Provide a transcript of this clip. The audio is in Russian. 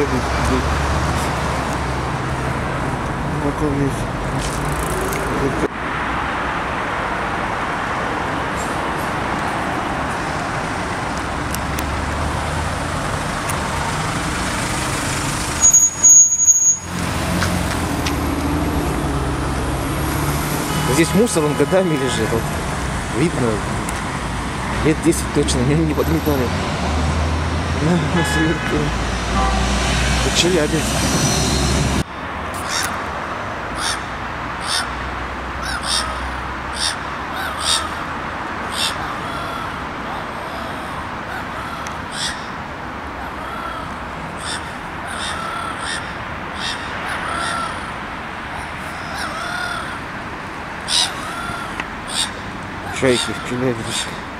Здесь мусор, он годами лежит. Вот. Видно. Лет 10 точно, не подметали. На Северке. Это Челябинск. Чайки в Челябинске.